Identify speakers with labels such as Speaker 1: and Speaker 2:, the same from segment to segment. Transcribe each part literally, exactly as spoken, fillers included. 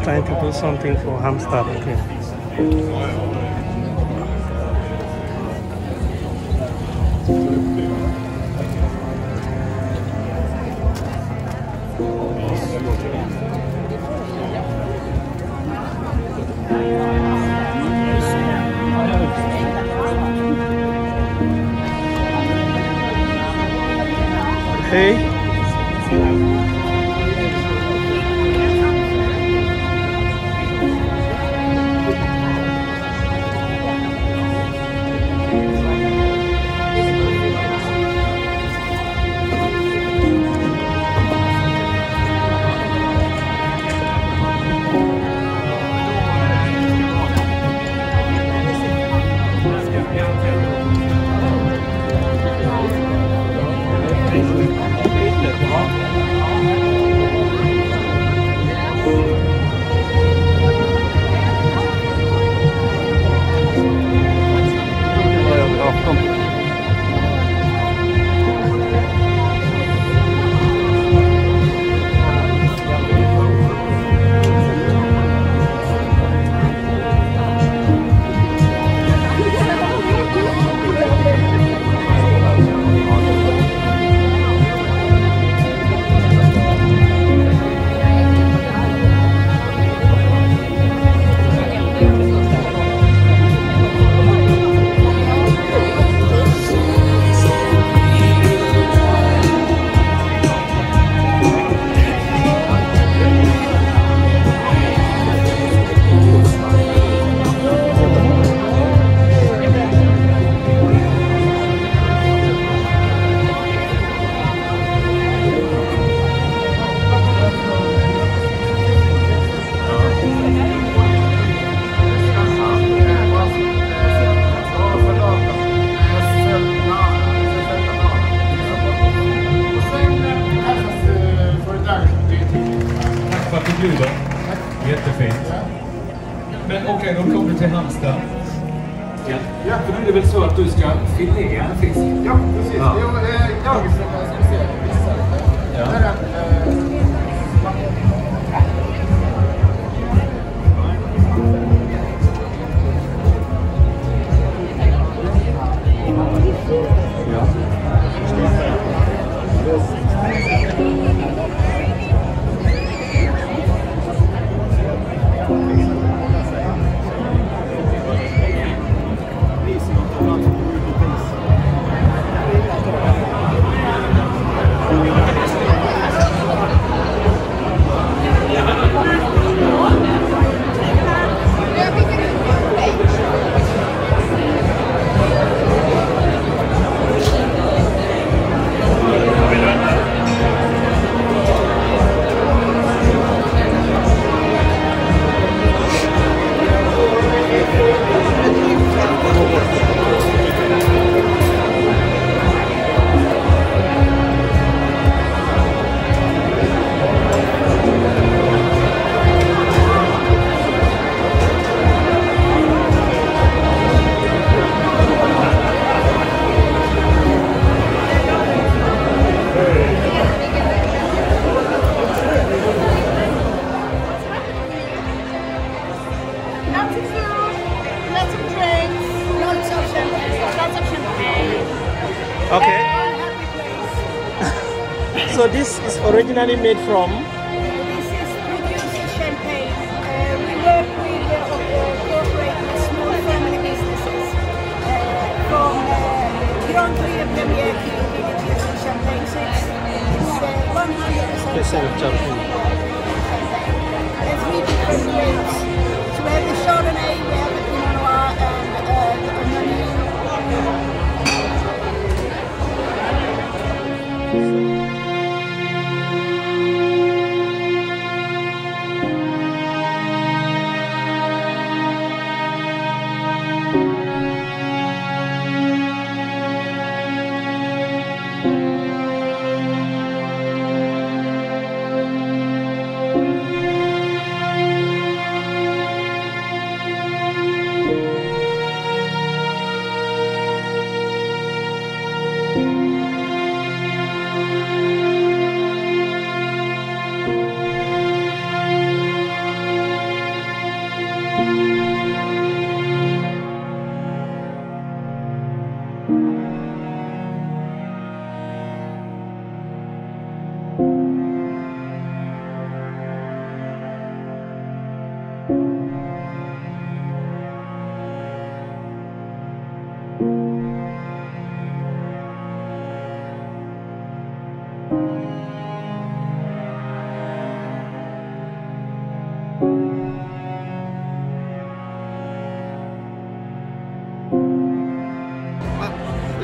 Speaker 1: trying to do something for Halmstad. Okay. Hey.
Speaker 2: Jättefint. Men okej, okay, då kommer du till Halmstad.
Speaker 3: Ja. Ja, för nu är det väl så att du ska filea en fisk?
Speaker 4: Ja, precis. Ja. Jo, eh, jag ska se vissa. Ja. Där, eh,
Speaker 1: Okay. So this is originally made from?
Speaker 5: This is producing champagne. Uh, we work with uh, corporate and small family businesses uh, from uh, Grand Prix Premier to producing champagne. So it's, it's uh, one hundred percent
Speaker 1: champagne.
Speaker 5: There's three different grapes. So we have the Chardonnay, we have the Pinot Noir, and uh, the Meunier.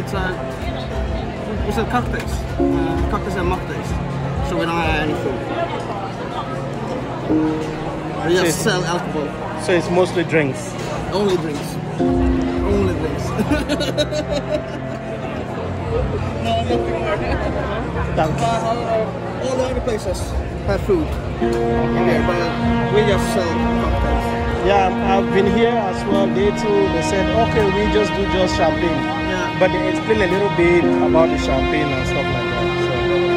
Speaker 6: it's a we sell cocktails, uh, cocktails and mocktails. So we don't have any food. We
Speaker 1: So
Speaker 6: just
Speaker 1: it's-
Speaker 6: sell alcohol.
Speaker 1: So it's mostly drinks.
Speaker 6: Only drinks. Only drinks. No, nothing more.
Speaker 1: Thank you.
Speaker 6: Uh, all the other places have food in there, but we just sell cocktails.
Speaker 1: Yeah, I've been here as well. They too, they said, okay, we just do just champagne.
Speaker 6: Yeah.
Speaker 1: But they explain a little bit about the champagne and stuff like that. So.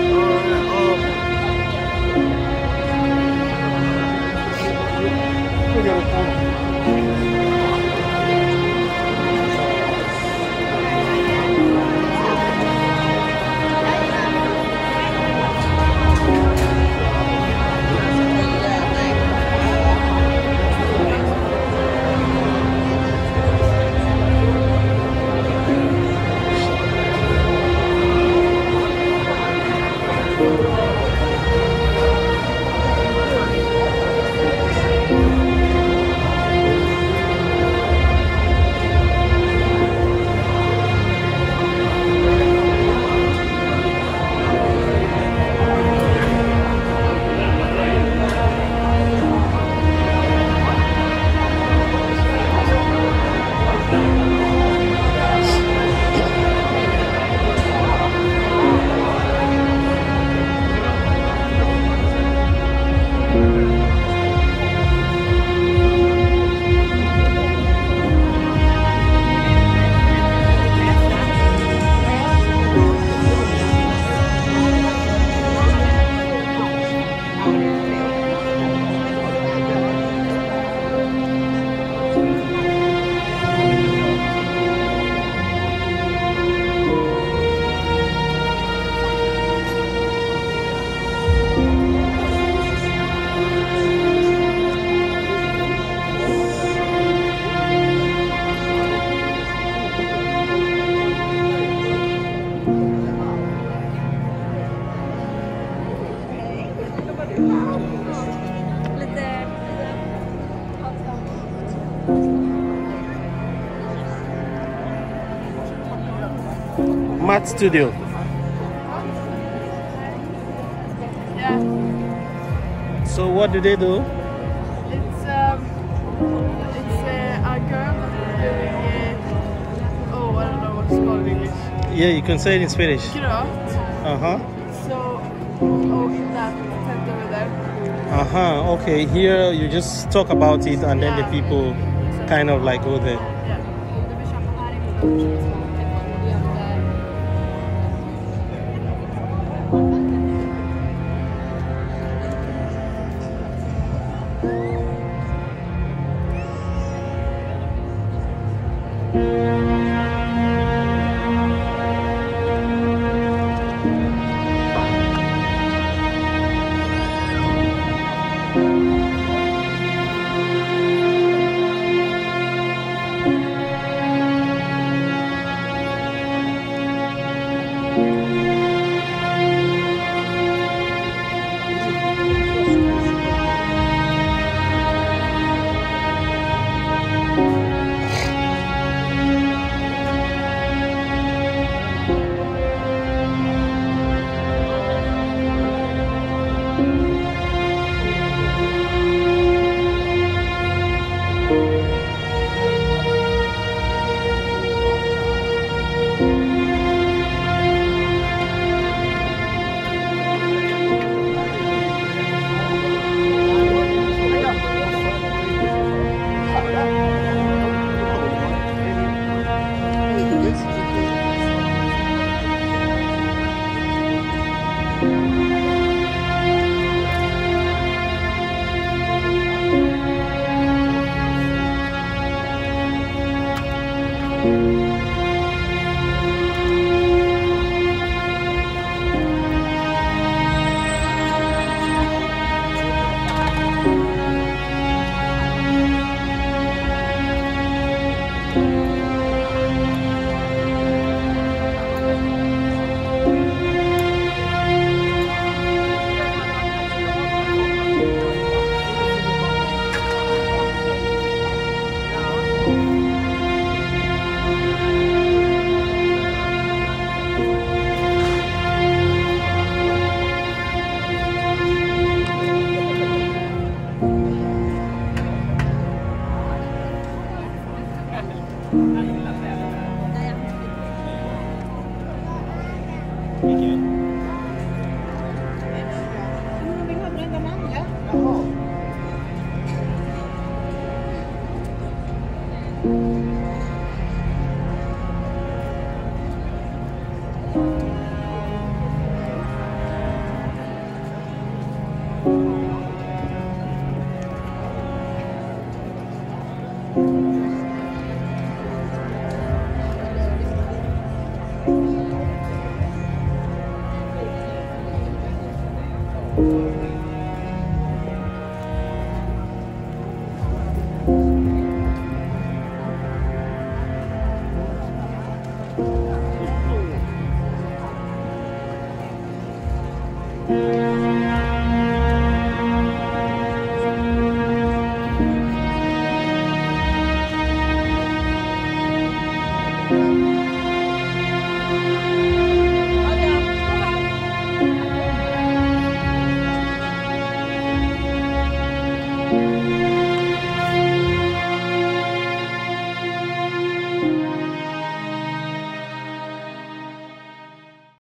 Speaker 1: Matt Studio.
Speaker 7: Yeah,
Speaker 1: So what do they do?
Speaker 7: it's um, it's uh, a girl doing uh, oh I don't know what's called in English.
Speaker 1: Yeah, you can say it in Swedish.
Speaker 7: Gröt.
Speaker 1: Uh-huh.
Speaker 7: So oh in that tent over there.
Speaker 1: Uh-huh. Okay, here you just talk about it and then the
Speaker 7: Yeah.
Speaker 1: people kind of like go there.
Speaker 7: Yeah.